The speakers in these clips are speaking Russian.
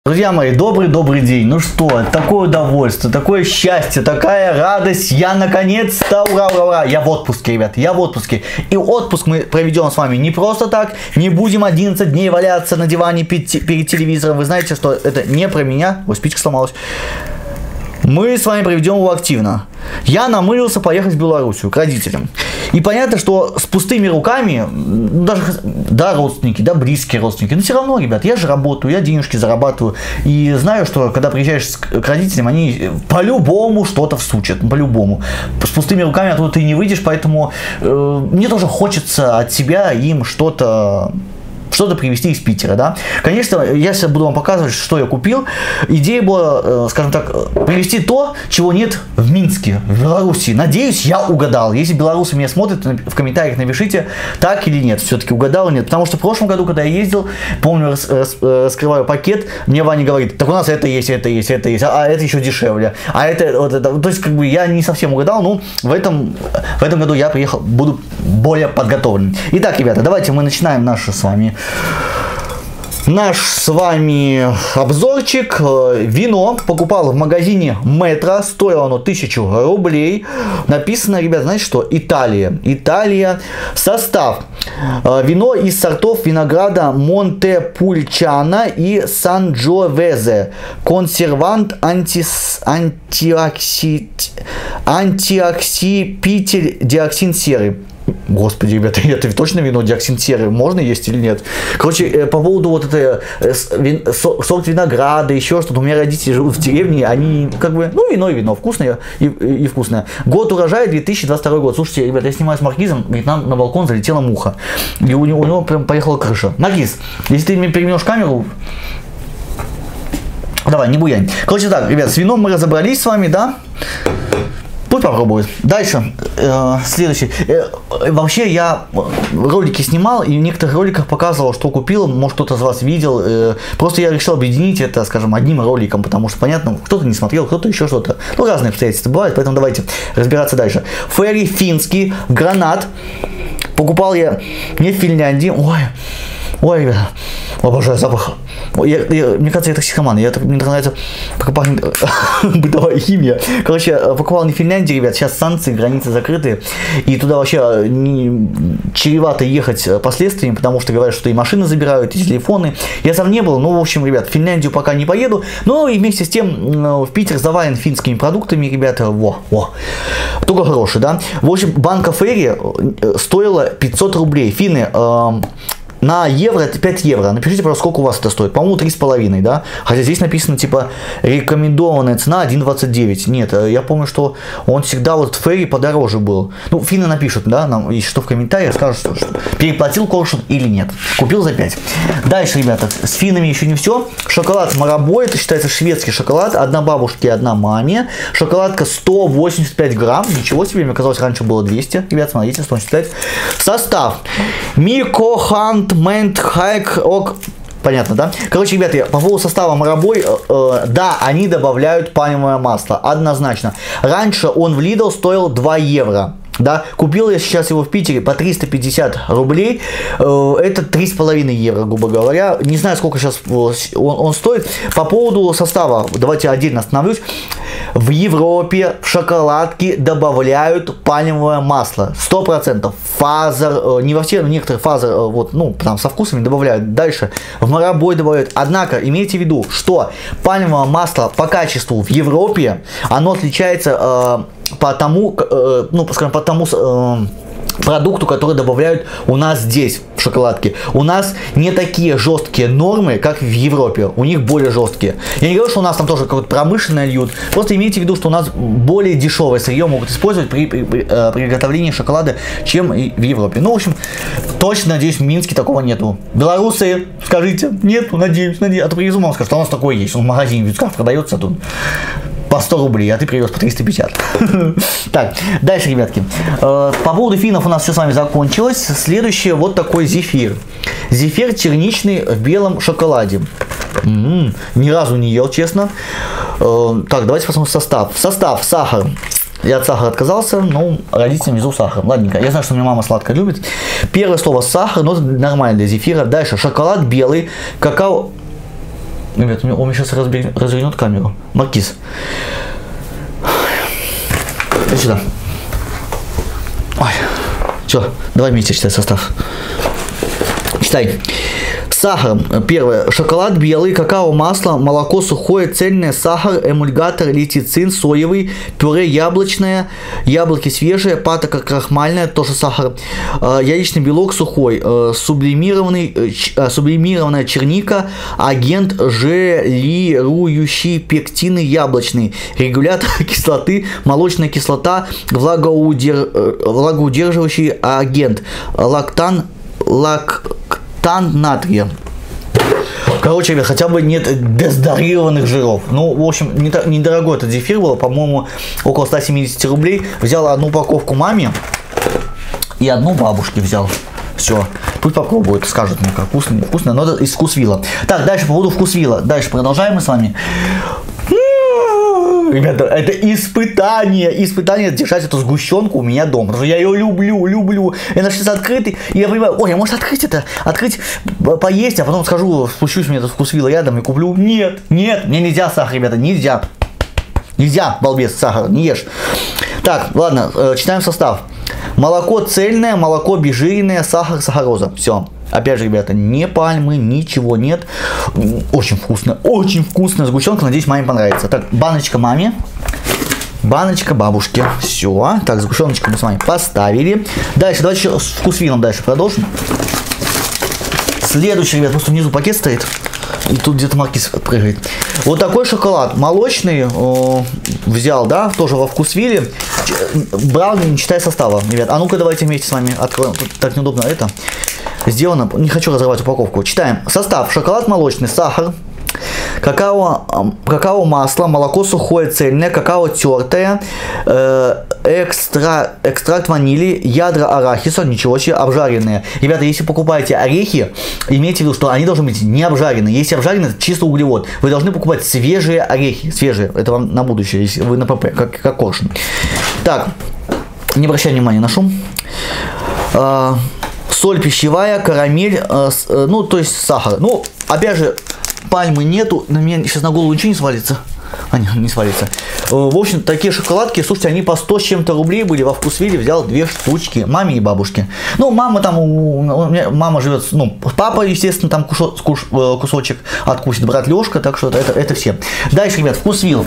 Друзья мои, добрый день. Ну что, такое удовольствие, такое счастье, такая радость. Я наконец-то, ура, я в отпуске, ребят, я в отпуске. И отпуск мы проведем с вами не просто так, не будем 11 дней валяться на диване перед телевизором. Вы знаете, что это не про меня. Ой, спичка сломалась. Мы с вами проведем его активно. Я намылился поехать в Белоруссию к родителям. И понятно, что с пустыми руками, даже, да, родственники, да, близкие родственники, но все равно, ребят, я же работаю, я денежки зарабатываю. И знаю, что когда приезжаешь к родителям, они по-любому что-то всучат, по-любому. С пустыми руками оттуда ты не выйдешь, поэтому мне тоже хочется от себя им что-то привезти из Питера, да. Конечно, я сейчас буду вам показывать, что я купил. Идея была, скажем так, привезти то, чего нет в Минске, в Беларуси. Надеюсь, я угадал. Если белорусы меня смотрят, в комментариях напишите, так или нет. Все-таки угадал или нет. Потому что в прошлом году, когда я ездил, помню, раскрываю пакет, мне Ваня говорит, так у нас это есть, а это еще дешевле. А это, вот это, то есть, как бы, я не совсем угадал, но в этом году я приехал, буду более подготовлен. Итак, ребята, давайте мы начинаем наш с вами обзорчик. Вино покупал в магазине Метро, стоило оно 1000 рублей. Написано, ребят, знаете что? Италия. Состав: вино из сортов винограда Монтепульчано и Санджовезе. Консервант, антиоксипитель, диоксин серы. Господи, ребята, это точно вино диоксин серы можно есть или нет? Короче, по поводу вот этой сорт винограда, еще что-то. У меня родители живут в деревне, они как бы, ну, вино, вкусное и вкусное. Год урожая 2022 год. Слушайте, ребята, я снимаю с Маркизом, говорит, нам на балкон залетела муха. И у него прям поехала крыша. Маркиз, если ты мне переменешь камеру, давай, не буянь. Короче, так, ребят, с вином мы разобрались с вами, да? Пусть попробует. Дальше, следующий. Вообще я ролики снимал, и в некоторых роликах показывал, что купил, может кто-то из вас видел. Просто я решил объединить это, скажем, одним роликом, потому что, понятно, кто-то не смотрел, кто-то еще что-то. Ну, разные обстоятельства бывают, поэтому давайте разбираться дальше. Ферри финский гранат. Покупал я не в Финляндии. Ой, ребята, обожаю запах. Мне кажется, я токсикоман. Мне нравится, как пахнет бытовая химия. Короче, покупал не в Финляндии, ребят. Сейчас санкции, границы закрыты. И туда вообще чревато ехать последствиями, потому что говорят, что и машины забирают, и телефоны. Я сам не был. Ну, в общем, ребят, в Финляндию пока не поеду. Но и вместе с тем в Питер завален финскими продуктами, ребята. Только хороший, да. В общем, банка Ферри стоила 500 рублей. Финны... на евро это 5 евро. Напишите, пожалуйста, сколько у вас это стоит. По-моему, 3,5, да? Хотя здесь написано, типа, рекомендованная цена 1,29. Нет, я помню, что он всегда вот в Ферри подороже был. Ну, финны напишут, да, нам, если что, в комментариях скажут, что переплатил коршун или нет. Купил за 5. Дальше, ребята, с финнами еще не все. Шоколад Марабой, это считается шведский шоколад. Одна бабушке, одна маме. Шоколадка 185 грамм. Ничего себе, мне казалось, раньше было 200. Ребят, смотрите, 185. Состав: Микохан Хайк. Понятно, да? Короче, ребята, по поводу состава Марабой, да, они добавляют пальмовое масло, однозначно. Раньше он в Lidl стоил 2 евро. Да, купил я сейчас его в Питере по 350 рублей, это 3,5 евро, грубо говоря. Не знаю, сколько сейчас он стоит. По поводу состава, давайте отдельно остановлюсь. В Европе в шоколадки добавляют пальмовое масло, 100%. Фазер, не во всех, некоторых фазер, вот, ну, там со вкусами добавляют. Дальше в Марабой добавляют. Однако, имейте в виду, что пальмовое масло по качеству в Европе, оно отличается по тому, ну, скажем, по тому продукту, который добавляют у нас здесь в шоколадке. У нас не такие жесткие нормы, как в Европе. У них более жесткие. Я не говорю, что у нас там тоже какое-то промышленное льют. Просто имейте в виду, что у нас более дешевое сырье могут использовать при приготовлении шоколада, чем и в Европе. Ну, в общем, точно, надеюсь, в Минске такого нету. Белорусы, скажите, нету, надеюсь. А то привезу, мама скажет, что у нас такое есть. Он в магазине в Висках продается тут по 100 рублей, а ты привез по 350. Так, дальше, ребятки. По поводу финнов у нас все с вами закончилось. Следующее, вот такой зефир. Зефир черничный в белом шоколаде. Ни разу не ел, честно. Так, давайте посмотрим состав. Состав: сахар. Я от сахара отказался, но родителям везу сахар. Ладненько. Я знаю, что у меня мама сладко любит. Первое слово сахар, но это нормально для зефира. Дальше шоколад белый, какао Ребят, он мне сейчас развернет камеру. Маркиз. Иди сюда. Ой. Все, давай вместе читай состав. Читай. Сахар. Первое. Шоколад белый, какао, масло, молоко сухое, цельное, сахар, эмульгатор, летицин, соевый, пюре яблочное, яблоки свежие, патока крахмальная, тоже сахар, яичный белок сухой, сублимированная черника, агент желирующий пектины яблочный, регулятор кислоты, молочная кислота, влагоудерживающий агент, лактан натрия. Короче, ребят, хотя бы нет дезодорированных жиров. Ну, в общем, недорогой этот зефир был, по-моему, около 170 рублей. Взял одну упаковку маме и одну бабушке взял. Все, пусть попробуют, скажут мне, как вкусно, не вкусно, но это из Вкусвилла. Так, дальше по поводу Вкусвилла. Дальше продолжаем мы с вами. Ребята, это испытание держать эту сгущенку у меня дома. Потому что я ее люблю. Я начал открытый, и я понимаю, ой, я может открыть, поесть, а потом скажу, спущусь мне этот Вкусвилл рядом и куплю. Нет, мне нельзя сахар, ребята, нельзя. Нельзя, балбес, сахар, не ешь. Так, ладно, читаем состав. Молоко цельное, молоко обезжиренное, сахар, сахароза. Все. Опять же, ребята, не пальмы, ничего нет. Очень вкусная сгущенка. Надеюсь, маме понравится. Так, баночка маме. Баночка бабушке. Все. Так, сгущеночку мы с вами поставили. Дальше, давайте еще с Вкусвиллом дальше продолжим. Следующий, ребят, просто внизу пакет стоит. И тут где-то Маркиз прыгает. Вот такой шоколад молочный взял, да, тоже во Вкусвилле. Брал, не читая состава, ребят. А ну-ка, давайте вместе с вами откроем. Тут так неудобно это сделано. Не хочу разрывать упаковку. Читаем. Состав. Шоколад молочный, сахар, какао, масло, молоко сухое цельное, какао тертое, экстракт ванили, ядра арахиса, ничего себе, обжаренные. Ребята, если покупаете орехи, имейте в виду, что они должны быть не обжаренные. Если обжаренные, это чисто углевод. Вы должны покупать свежие орехи, свежие. Это вам на будущее, если вы на ПП, как коршун. Так, не обращай внимания на шум. Соль пищевая, карамель, ну, то есть сахар. Ну, опять же, пальмы нету, на меня сейчас на голову ничего не свалится. Не свалится. В общем, такие шоколадки, слушайте, они по 100 с чем-то рублей были. Во Вкусвилле взял 2 штучки, маме и бабушке. Ну, мама там, мама живет, ну, папа, естественно, там кусочек откусит, брат Лешка, так что это все. Дальше, ребят, Вкусвилл.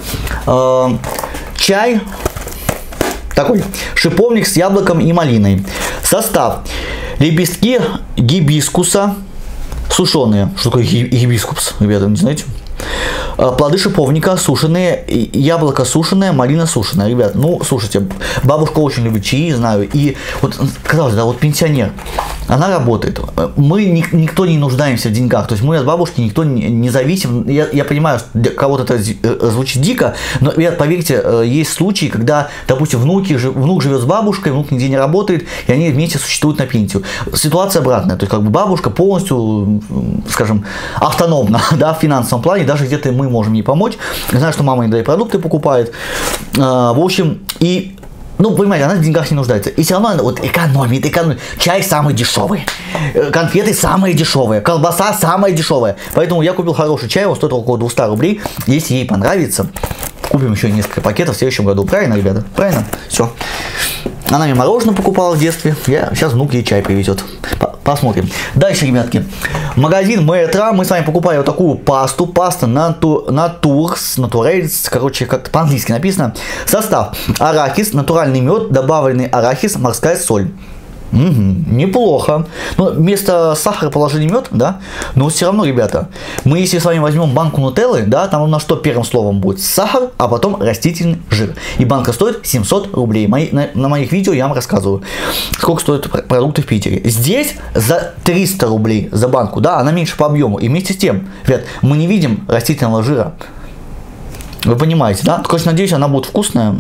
Чай. Такой шиповник с яблоком и малиной. Состав. Лепестки гибискуса сушеные. Что такое гибискус, ребята, не знаете? Плоды шиповника сушеные, яблоко сушеное, малина сушеная. Ребят, ну, слушайте, бабушка очень любит чаи, знаю. И вот, казалось, да, вот пенсионер, она работает. Мы никто не нуждаемся в деньгах. То есть мы от бабушки никто не зависим. Я понимаю, что для кого-то это звучит дико, но, ребят, поверьте, есть случаи, когда, допустим, внук живет с бабушкой, внук нигде не работает, и они вместе существуют на пенсию. Ситуация обратная. То есть, как бы бабушка полностью, скажем, автономна, да, в финансовом плане, даже где-то мы можем ей помочь. Я знаю, что мама иногда и продукты покупает. В общем, и, ну, понимаете, она в деньгах не нуждается. И все равно она вот экономит. Чай самый дешевый, конфеты самые дешевые, колбаса самая дешевая. Поэтому я купил хороший чай, он стоит около 200 рублей. Если ей понравится, купим еще несколько пакетов в следующем году. Правильно, ребята? Правильно? Все. Она мне мороженое покупала в детстве. Сейчас внук ей чай привезет. Посмотрим. Дальше, ребятки. Магазин Метро. Мы с вами покупали вот такую пасту. Паста Натурелс. Короче, как-то по-английски написано. Состав. Арахис, натуральный мед, добавленный арахис, морская соль. Неплохо. Но вместо сахара положили мед, да? Но все равно, ребята, мы если с вами возьмем банку нутеллы, да, там у нас что первым словом будет? Сахар, а потом растительный жир. И банка стоит 700 рублей. На моих видео я вам рассказываю, сколько стоят продукты в Питере. Здесь за 300 рублей за банку, да, она меньше по объему. И вместе с тем, ребят, мы не видим растительного жира. Вы понимаете, да? Конечно, надеюсь, она будет вкусная.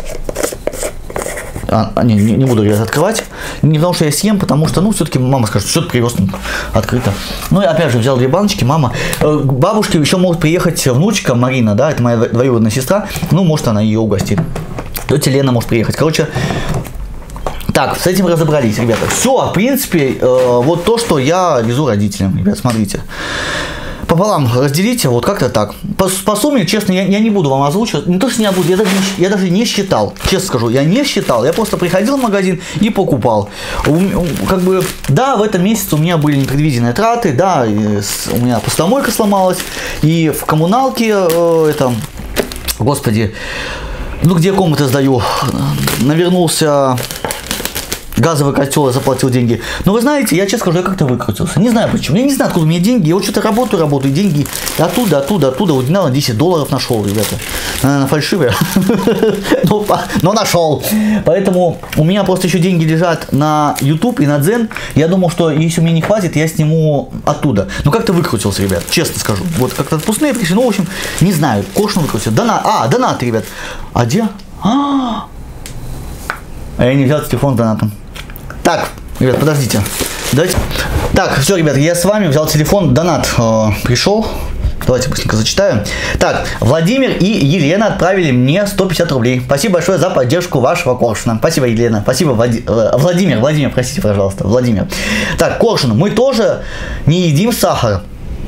Не буду ее открывать. Не потому что я съем, потому что, ну, все-таки мама скажет, что ты привез открыто. Ну и опять же взял 2 баночки, мама. К бабушке еще может приехать внучка Марина, да, это моя двоюродная сестра. Ну, может, она ее угостит. Тетя Лена может приехать. Короче, так, с этим разобрались, ребята. Все, в принципе, вот то, что я везу родителям, ребят, смотрите. пополам разделите, вот как-то так. По сумме, честно, я не буду вам озвучивать. Не то, что не буду, я даже не считал. Честно скажу, я не считал. Я просто приходил в магазин и покупал. Как бы, да, в этом месяце у меня были непредвиденные траты, да, у меня посудомойка сломалась, и в коммуналке, господи, ну где комнаты сдаю, навернулся газовый котел, я заплатил деньги. Но вы знаете, я честно скажу, я как-то выкрутился. Не знаю почему. Я не знаю, откуда у меня деньги. Я вот что-то работаю, деньги оттуда. Вот на $10 нашел, ребята. Наверное, фальшивые. Но нашел. Поэтому у меня просто еще деньги лежат на YouTube и на Дзен. Я думал, что если у меня не хватит, я сниму оттуда. Но как-то выкрутился, ребят. Честно скажу. Вот как-то отпускные пришли. Ну, в общем, не знаю. Кошно выкрутился. Донаты, ребят. А где? А я не взял телефон с донатом. Так, ребят, подождите. Давайте. Так, все, ребят, я с вами взял телефон, донат пришел. Давайте быстренько зачитаю. Так, Владимир и Елена отправили мне 150 рублей. Спасибо большое за поддержку вашего Коршуна. Спасибо, Елена. Спасибо, Владимир, простите, пожалуйста, Владимир. Так, Коршун, мы тоже не едим сахар.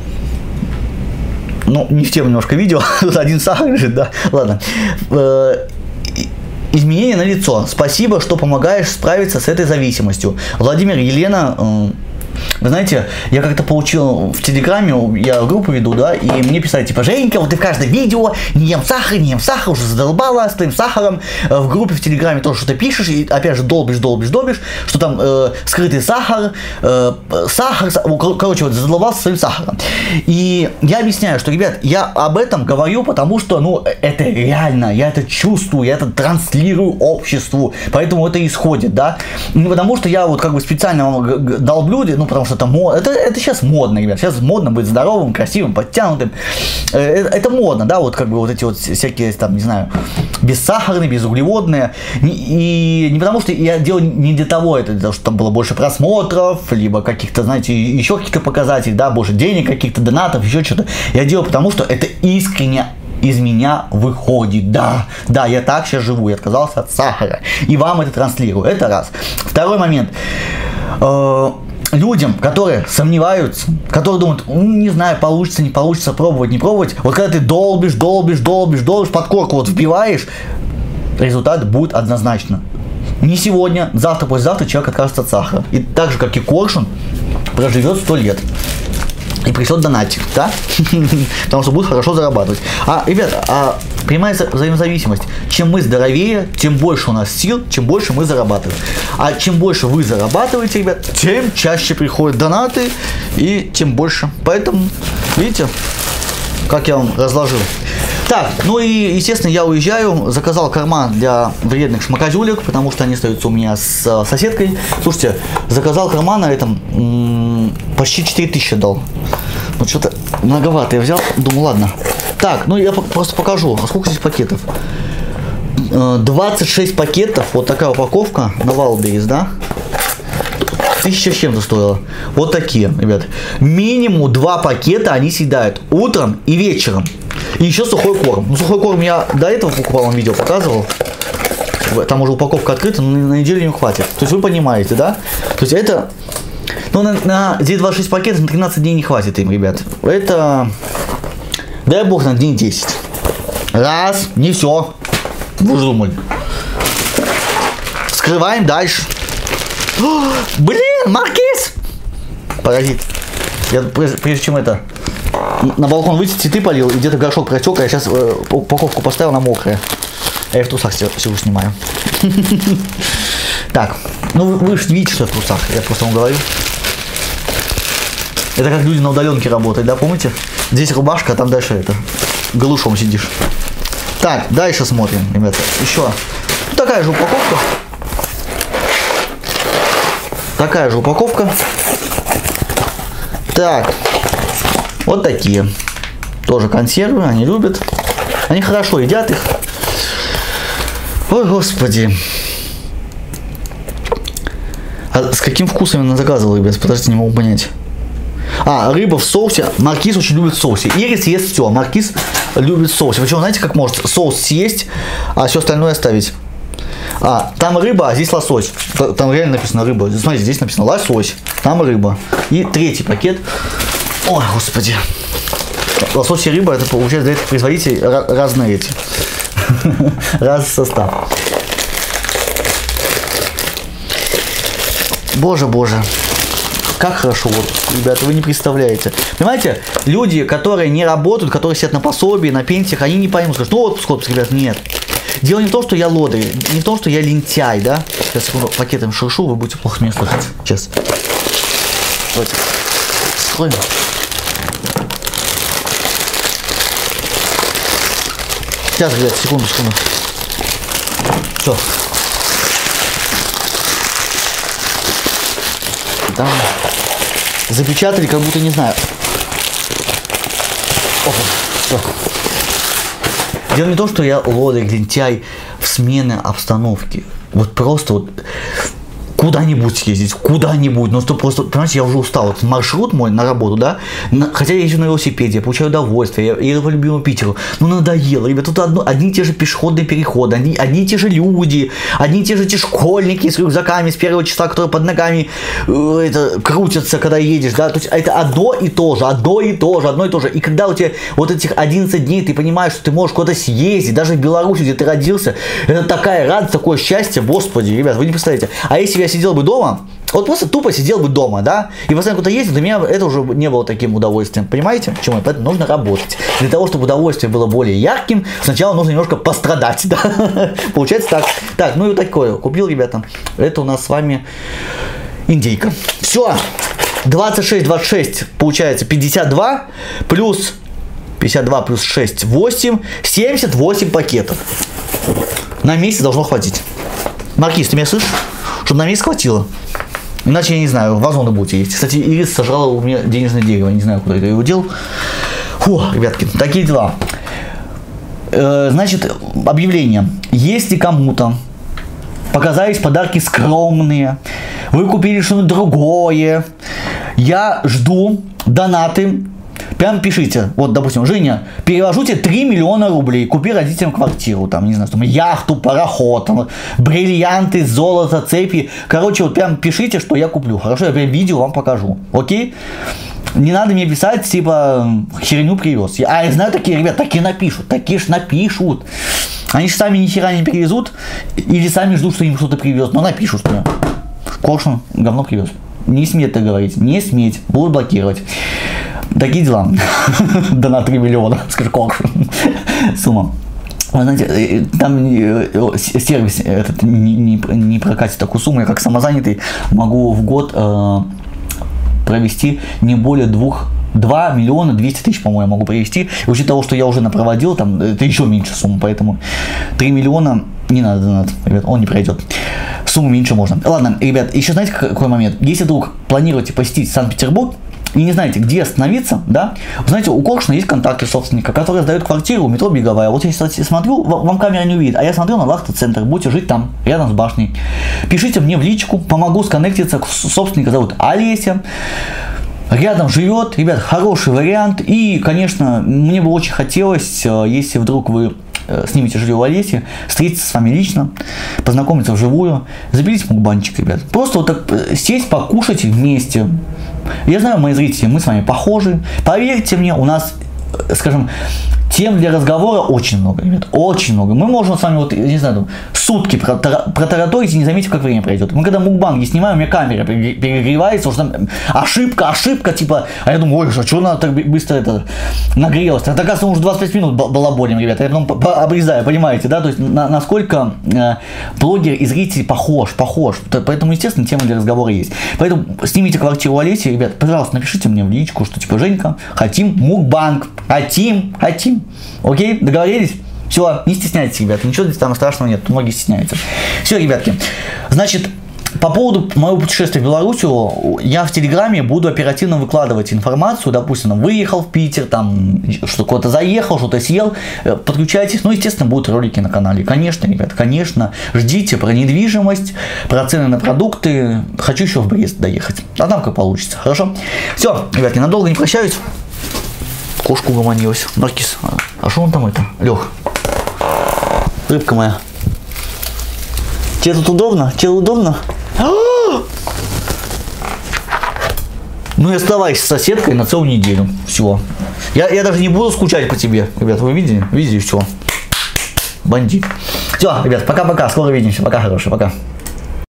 Ну, не в тему немножко видео. Тут один сахар лежит, да. Ладно. Изменения на лицо. Спасибо, что помогаешь справиться с этой зависимостью. Владимир, Елена, вы знаете, я как-то получил в Телеграме, я группу веду, да, и мне писали, типа, Женька, вот ты в каждом видео не ем сахар, уже задолбала с твоим сахаром. В группе в Телеграме тоже что-то пишешь, и опять же долбишь, что там скрытый сахар, короче, вот задолбался своим сахаром. И я объясняю, что, ребят, я об этом говорю, потому что, ну, это реально, я это чувствую, я это транслирую обществу, поэтому это исходит, да. Не потому что я вот как бы специально вам долблю, ну, потому что это сейчас модно, ребят. Сейчас модно быть здоровым, красивым, подтянутым. Это модно, да, вот как бы вот эти вот всякие, там, не знаю, бессахарные, безуглеводные. И не потому что я делаю не для того, это для того, чтобы там было больше просмотров, либо каких-то, знаете, еще каких-то показателей, да, больше денег, каких-то донатов, еще что-то. Я делаю потому, что это искренне из меня выходит. Да, я так сейчас живу, я отказался от сахара. И вам это транслирую. Это раз. Второй момент. Людям, которые сомневаются, которые думают, не знаю, получится, не получится, пробовать, не пробовать, вот когда ты долбишь, под корку вот вбиваешь, результат будет однозначно. Не сегодня, завтра, послезавтра человек откажется от сахара. И так же, как и Коршун, проживет 100 лет. И пришлет донатик, да? Потому что будет хорошо зарабатывать. Ребята, прямая взаимозависимость. Чем мы здоровее, тем больше у нас сил, чем больше мы зарабатываем. А чем больше вы зарабатываете, ребят, тем чаще приходят донаты и тем больше. Поэтому, видите, как я вам разложил. Так, ну и, естественно, я уезжаю, заказал карман для вредных шмакозюлек, потому что они остаются у меня с соседкой. Слушайте, заказал карман на этом, почти 4000 дал. Ну, что-то многовато я взял, думаю, ладно. Так, ну я просто покажу, сколько здесь пакетов. 26 пакетов, вот такая упаковка на Wildberries, да? 1000 с чем-то стоило. Вот такие, ребят. Минимум 2 пакета они съедают утром и вечером. И еще сухой корм. Ну, сухой корм я до этого покупал, вам видео показывал. Там уже упаковка открыта, но на неделю не хватит. То есть вы понимаете, да? То есть это... Ну, здесь 26 пакетов, на 13 дней не хватит им, ребят. Это... Дай бог на дней 10. Раз, не все. Вы же думали. Скрываем дальше. О, блин, Маркиз! Паразит. Я прежде чем это... На балкон выйти, цветы полил, и где-то горшок протек, а я сейчас упаковку поставил на мокрое. А я в трусах сижу, снимаю. Так, ну вы же видите, что я в трусах, я просто вам говорю. Это как люди на удаленке работают, да, помните? Здесь рубашка, а там дальше это, голышом сидишь. Так, дальше смотрим, ребята. Еще такая же упаковка. Такая же упаковка. Так. Вот такие. Тоже консервы, они любят. Они хорошо едят их. Ой, господи. А с каким вкусом я заказывал, ребят? Подождите, не могу понять. Рыба в соусе. Маркиз очень любит в соусе. Ирис ест все. Маркиз любит в соусе. Почему, знаете, как может соус съесть, а все остальное оставить? Там рыба, а здесь лосось. Там реально написано рыба. Смотрите, здесь написано лосось. Там рыба. И третий пакет. Ой, господи. лосось и рыба, это получается для этих производителей разные эти. Разный состав. Боже, боже. Как хорошо, вот, ребята, вы не представляете. Понимаете, люди, которые не работают, которые сидят на пособии, на пенсиях, они не поймут, скажут, ну вот, сколько, ребят, нет. Дело не в том, что я лодырь, не в том, что я лентяй, да. Сейчас пакетом шуршу, вы будете плохо меня слышать. Сейчас. Давайте. Скроем. Сейчас, ребят, секунду. Все. Там запечатали, как будто не знаю. Опа, все. Дело не в том, что я лодырь, лентяй в смене обстановки. Вот просто вот куда-нибудь съездить, куда-нибудь, но что просто, понимаете, я уже устал. Вот маршрут мой на работу, да, хотя я езжу на велосипеде, я получаю удовольствие, я еду по любимому Питеру, ну надоело, ребят, тут одни и те же пешеходные переходы, одни и те же люди, одни и те же эти школьники с рюкзаками с первого числа, которые под ногами крутятся, когда едешь, да, то есть это одно и то же, и когда у тебя вот этих 11 дней ты понимаешь, что ты можешь куда-то съездить, даже в Беларуси, где ты родился, это такая радость, такое счастье, господи, ребят, вы не представляете, а если я сидел бы дома, вот просто тупо сидел бы дома, да, и постоянно куда-то ездил, для меня это уже не было таким удовольствием, понимаете, почему? Поэтому нужно работать. Для того, чтобы удовольствие было более ярким, сначала нужно немножко пострадать, да, получается так. Так, ну и такое, купил, ребята, это у нас с вами индейка. Все, 26 получается 52, плюс 52 плюс 6, 8, 78 пакетов. На месяц должно хватить. Маркиз, ты меня слышишь? Чтобы на месяц хватило. Иначе, я не знаю, вазоны будете есть. Кстати, Ирис сожрала у меня денежное дерево. Не знаю, куда я его дел. Фу, ребятки, такие дела. Значит, объявление. Если кому-то показались подарки скромные, вы купили что-то другое, я жду донаты. Прям пишите, вот, допустим, Женя, перевожу тебе 3 миллиона рублей, купи родителям квартиру, там, не знаю, там, яхту, пароход, там, бриллианты, золото, цепи. Короче, вот прям пишите, что я куплю. Хорошо, я прям видео вам покажу. Окей? Не надо мне писать, типа, херню привез. Я знаю такие, ребят, такие напишут, такие ж напишут. Они же сами ни хера не перевезут, или сами ждут, что им что-то привез, но напишут, что Коршун говно привез. Не сметь так говорить, не сметь, будут блокировать. Такие дела. Да на 3 миллиона, скажи, Коршун. Сумма. Вы знаете, там сервис этот не прокатит такую сумму. Я как самозанятый могу в год провести не более 2 миллиона 200 тысяч, по-моему, могу провести. И учитывая того, что я уже напроводил, там, это еще меньше сумма, поэтому 3 миллиона не надо, ребят, он не пройдет. Сумму меньше можно. Ладно, ребят, еще знаете какой момент? Если вдруг планируете посетить Санкт-Петербург, и не знаете, где остановиться, да, вы знаете, у Коршуна есть контакты собственника, который сдает квартиру, метро Беговая. Вот я смотрю, вам камера не увидит, а я смотрю на Лахта-центр, будете жить там, рядом с башней. Пишите мне в личку, помогу сконнектиться, собственника зовут Олеся. Рядом живет, ребят, хороший вариант. И, конечно, мне бы очень хотелось, если вдруг вы снимете жилье в Олесе, встретиться с вами лично, познакомиться вживую, заберите мукбанчик, ребят. Просто вот так сесть, покушать вместе. Я знаю, мои зрители, мы с вами похожи. Поверьте мне, у нас, скажем, тем для разговора очень много, ребят, очень много. Мы можем с вами, вот, не знаю, там, сутки протараторить и не заметив, как время пройдет. Мы когда мукбанги снимаем, у меня камера перегревается, потому что там ошибка, типа, а я думаю, ой, что она так быстро это нагрелась? Так, оказывается, уже 25 минут балаболим, ребята, я потом обрезаю, понимаете, да, то есть насколько блогер и зритель похож, поэтому, естественно, тема для разговора есть. Поэтому снимите квартиру Олеси, ребят, пожалуйста, напишите мне в личку, что типа, Женька, хотим мукбанг, хотим. Окей, договорились? Все, не стесняйтесь, ребята, ничего здесь там страшного нет, многие стесняются. Все, ребятки, значит, по поводу моего путешествия в Белоруссию, я в Телеграме буду оперативно выкладывать информацию, допустим, выехал в Питер, там, что куда-то заехал, что-то съел, подключайтесь, ну, естественно, будут ролики на канале, конечно, ребят, конечно, ждите про недвижимость, про цены на продукты, хочу еще в Брест доехать, а там как получится, хорошо? Все, ребятки, надолго не прощаюсь. Кошка угомонилась. Маркиз, а что он там это? Лех, рыбка моя. Тебе тут удобно? Тебе удобно? Ну и оставайся с соседкой на целую неделю. Все. Я даже не буду скучать по тебе, ребят, вы видели? Видели, все. Бандит. Все, ребят, пока-пока, скоро увидимся, пока, хорошие, пока.